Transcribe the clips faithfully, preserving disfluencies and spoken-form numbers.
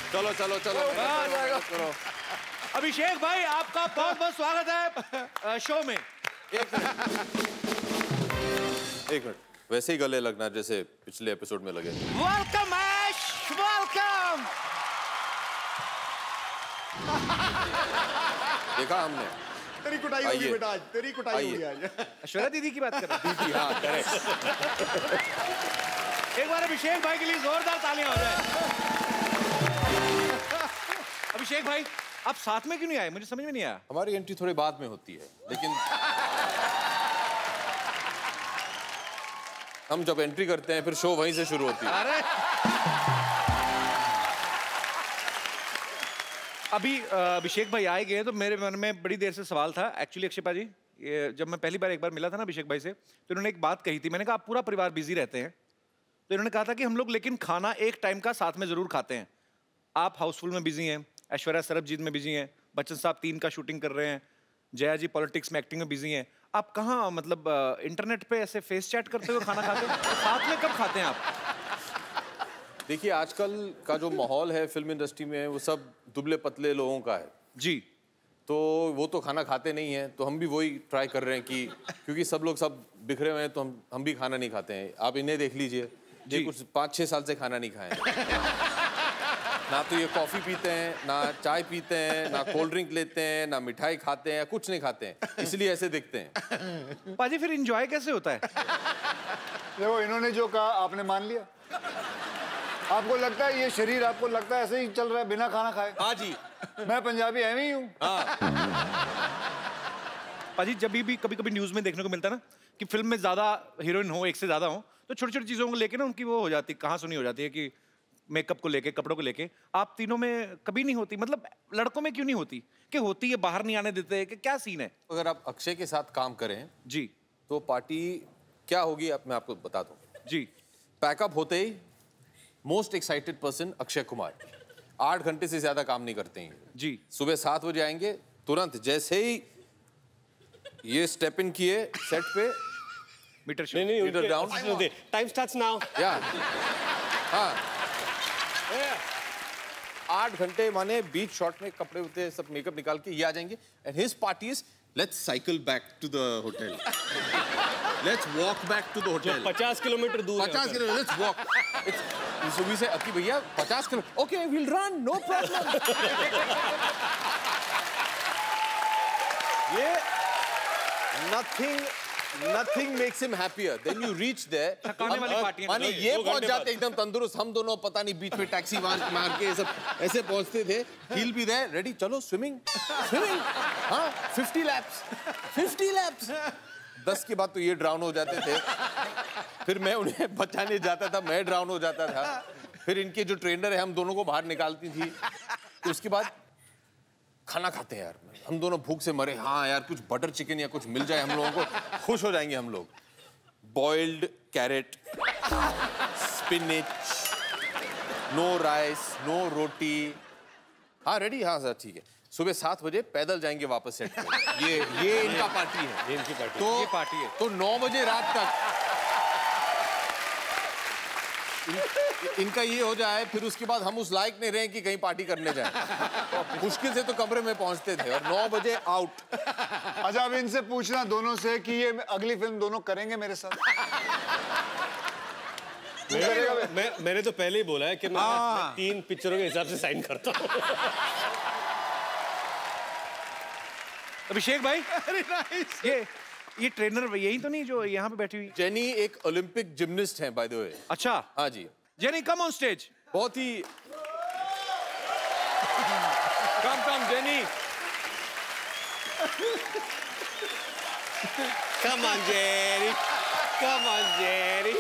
चलो चलो चलो करो। अभिषेक भाई आपका बहुत बहुत स्वागत है शो में। एक मिनट एक मिनट वैसे ही गले लगना जैसे पिछले एपिसोड में लगे। Welcome Aish, welcome. देखा हमने, तेरी कुटाई होगी बेटा आज, तेरी कुटाई होगी आज। ऐश्वर्या दीदी की बात कर रहे हैं? दीदी, हाँ करेक्ट। एक बार अभिषेक भाई के लिए जोरदार तालियां हो जाए। अभिषेक भाई आप साथ में क्यों नहीं आए, मुझे समझ में नहीं आया। हमारी एंट्री थोड़ी बाद में होती है, लेकिन हम जब एंट्री करते हैं फिर शो वहीं से शुरू होती है। अरे अभी अभिषेक भाई आए गए तो मेरे मन में बड़ी देर से सवाल था एक्चुअली। अक्षयपा जी, ये जब मैं पहली बार एक बार मिला था ना अभिषेक भाई से, तो इन्होंने एक बात कही थी। मैंने कहा आप पूरा परिवार बिजी रहते हैं, तो इन्होंने कहा था कि हम लोग लेकिन खाना एक टाइम का साथ में जरूर खाते हैं। आप हाउसफुल में बिजी हैं, ऐश्वर्या सरबजीत में बिजी हैं, बच्चन साहब तीन का शूटिंग कर रहे हैं, जया जी पॉलिटिक्स में एक्टिंग में बिजी हैं। आप कहाँ मतलब इंटरनेट पे ऐसे फेस चैट करते हुए खाना खाते हैं? साथ में कब खाते हैं आप? देखिए आजकल का जो माहौल है फिल्म इंडस्ट्री में वो सब दुबले पतले लोगों का है जी, तो वो तो खाना खाते नहीं हैं, तो हम भी वही ट्राई कर रहे हैं कि क्योंकि सब लोग सब बिखरे हुए हैं तो हम हम भी खाना नहीं खाते हैं। आप इन्हें देख लीजिए, ये कुछ पाँच छः साल से खाना नहीं खाए हैं। ना तो ये कॉफ़ी पीते हैं, ना चाय पीते हैं, ना कोल्ड ड्रिंक लेते हैं, ना मिठाई खाते हैं, कुछ नहीं खाते हैं, इसलिए ऐसे दिखते हैं। पाजी फिर एंजॉय कैसे होता है? देखो इन्होंने जो कहा आपने मान लिया। आपको लगता है ये शरीर आपको लगता है ऐसे ही चल रहा है बिना खाना खाए? हाँ जी, मैं पंजाबी एवं ही हूँ। हाँ। पाजी जब भी कभी कभी न्यूज में देखने को मिलता है ना कि फिल्म में ज्यादा हीरोइन हो, एक से ज्यादा हो, तो छोटी छोटी चीजों को लेके ना उनकी वो हो जाती है, कहाँ सुनी हो जाती है कि मेकअप को लेके, कपड़ों को लेके। आप तीनों में कभी नहीं होती? मतलब लड़कों में क्यों नहीं होती? कि होती है बाहर नहीं आने देते, कि क्या सीन है? अगर आप अक्षय के साथ काम करें जी तो पार्टी क्या होगी आप मैं आपको बता दूं। जी। पैकअप होते ही most excited person Akshay Kumar आठ घंटे से ज्यादा काम नहीं करते हैं जी। सुबह सात बजे आएंगे, तुरंत जैसे ही ये स्टेप इन किए सेट पे मीटर नहीं नहीं meter down, time starts now. या हाँ आठ घंटे माने बीच शॉट में कपड़े होते सब मेकअप निकाल के ये आ जाएंगे and his party is let's cycle back to the hotel, let's walk back to the hotel. पचास किलोमीटर दूर पचास किलोमीटर लेट्स वॉक। सुबह से अकी भैया पचास kilo okay will run no problem. ये nothing Nothing makes him happier. Then you reach there. थकाने वाली पार्टी है। माने ये पहुंच जाते एकदम तंदुरुस्त, हम दोनों पता नहीं बीच में टैक्सी मार मार के सब ऐसे पहुंचते थे। He'll be there, ready, चलो swimming, swimming, हाँ, fifty laps, fifty laps. दस के बाद तो ये ड्राउन हो जाते थे, फिर मैं उन्हें बचाने जाता था, मैं ड्राउन हो जाता था, फिर इनके जो ट्रेनर है हम दोनों को बाहर निकालती थी, तो उसके बाद खाना खाते हैं यार, हम दोनों भूख से मरे, हाँ यार कुछ बटर चिकन या कुछ मिल जाए हम लोगों को खुश हो जाएंगे हम लोग। Boiled carrot, spinach, no rice, no roti, हाँ रेडी, हाँ सर ठीक है। सुबह सात बजे पैदल जाएंगे वापस सेट पे। ये ये इनका पार्टी है, ये इनकी पार्टी तो ये पार्टी है। तो नौ बजे रात तक इन, इनका ये हो जाए, फिर उसके बाद हम उस लायक नहीं रहे कि कहीं पार्टी करने जाएं। मुश्किल से तो कमरे में पहुंचते थे और नौ बजे आउट। अच्छा अब इनसे पूछना दोनों से कि ये अगली फिल्म दोनों करेंगे मेरे साथ? मैं, मैं, मैंने तो पहले ही बोला है कि मैं, मैं तीन पिक्चरों के हिसाब से साइन करता हूँ। अभिषेक भाई ये ये ट्रेनर यही तो नहीं जो यहाँ पे बैठी हुई? जेनी एक ओलंपिक जिम्नास्ट हैं बाय द वे। अच्छा हाँ जी। Jenny come on stage. बहुत ही कम come Jenny. Come on, Jerry. Come on, Jerry.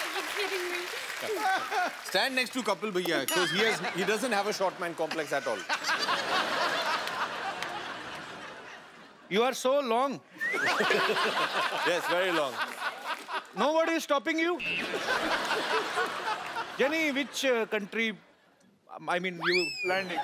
Stand next to Kapil Bhaiya because he has he doesn't have a short man complex at all. You are so long. Yes, very long. Nobody is stopping you. Jenny, which uh, country? Um, I mean, you landing?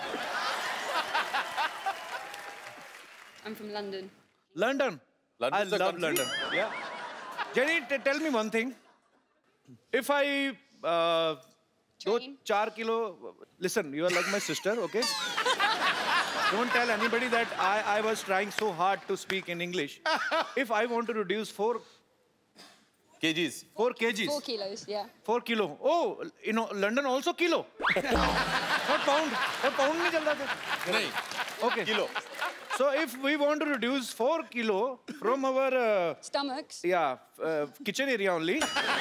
I'm from London. London. London I is a love country? London. Yeah. Jenny, t tell me one thing. If I uh, दो Train. चार kilo. Listen, you are like my sister, okay? Don't tell anybody that I I was trying so hard to speak in English. If I want to reduce four Kgs. four kgs, Four kilos, yeah. four kilo. Oh, you know, London also kilo. Not pound. Not pound नहीं चलता था. नहीं. Okay. Kilo. So if we want to reduce four kilo from our uh, Stomachs. yeah uh, kitchen area only,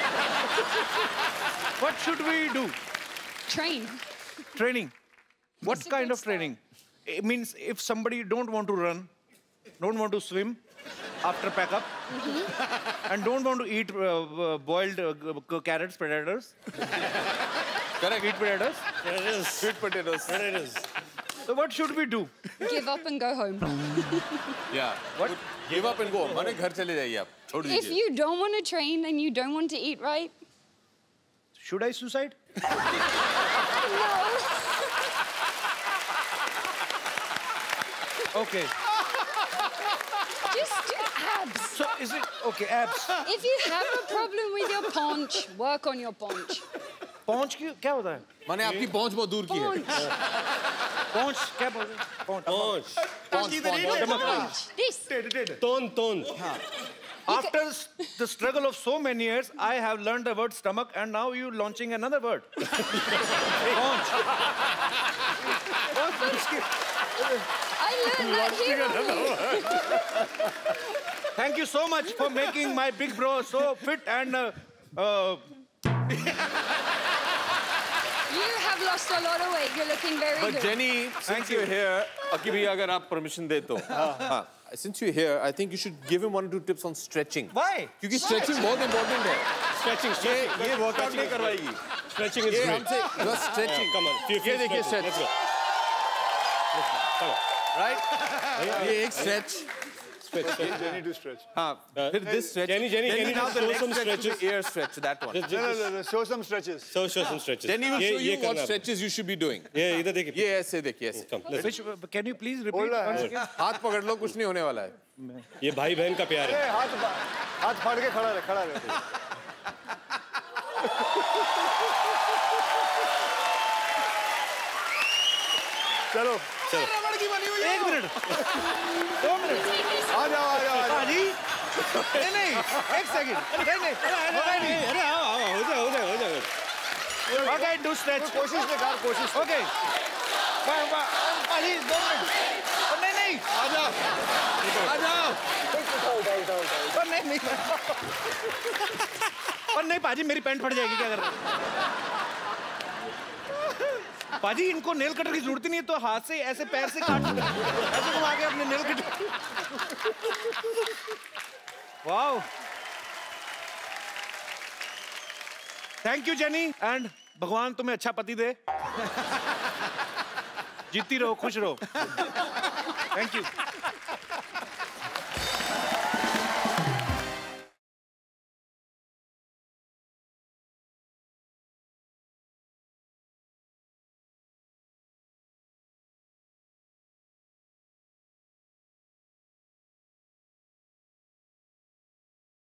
what should we do? Train. Training. What It's a kind good of training? It means if somebody don't want to run, don't want to swim after pack up, and don't want to eat uh, uh, boiled uh, g- carrots, potatoes, Correct. eat potatoes. Sweet potatoes. So what should we do? Give up and go home. Yeah. What? Give up and go. माने घर चले जाइए आप. छोड़ If दीजिए. you don't want to train and you don't want to eat right, Should I suicide? Okay. just do abs. So is it okay? Abs. If you have a problem with your paunch, work on your paunch. पहुंच की क्या होता है? माने आपकी पहुंच बहुत दूर की है. Paunch. पहुंच क्या बोलते हैं? पहुंच. पहुंच. पहुंच पहुंच. Paunch. This. तोन तोन. After s- the struggle of so many years, I have learned the word stomach, and now you launching another word. Paunch. I learned that here. only. Thank you so much for making my big bro so fit and. Uh, uh, You have lost a lot of weight. You're looking very But good. Jenny, since you're here, अकी भैया अगर आप permission दे तो. हाँ. Since you're here, I think you should give him one or two tips on stretching. why? क्योंकि stretching बहुत important है. Stretching, ये stretching. ये workout नहीं करवाएगी. Stretching is ये great. हमसे just stretching. Come on. Few, few ये देखिए stretches. stretch. Let's go. Come on. Right? ये एक stretch. Jenny to stretch. हाँ. फिर this stretch. Jenny, Jenny, can you now just the show next some stretch is stretches? the ear stretch. That one. Just, No, just, no, no, no. Show some stretches. show, show some stretches. Jenny will ये- show ये you what करना है. stretches you should be doing. ये इधर देखिए. ये ऐसे देखिए ऐसे. Come, let's. Which, can you please repeat बोल रहा once है. again? हाथ पकड़ लो कुछ नहीं होने वाला है. ये भाई बहन का प्यार है. ए, हाथ हाथ फाड़ के खड़ा रहे, खड़ा रहे. चलो एक मिनट. दो मिनट. आ जाओ आ जाओ आ जाओ. पाजी. नहीं नहीं. एक सेकंड. नहीं नहीं. नहीं नहीं. अरे आओ आओ हो जाए हो जाए हो जाए. Okay, do stretch. कोशिश ने कर कोशिश. Okay. वाह वाह. पाजी दो मिनट. ओ, नहीं नहीं. आ जाओ. आ जाओ. और नहीं नहीं. और नहीं पाजी मेरी पैंट फट जाएगी क्या कर रहे हो? पाजी इनको नेल कटर की जरूरत ही नहीं है तो हाथ से ऐसे पैर से काट ऐसे घुमा के अपने nail cutter. Wow. Thank you Jenny and भगवान तुम्हें अच्छा पति दे. जीती रहो खुश रहो. Thank you.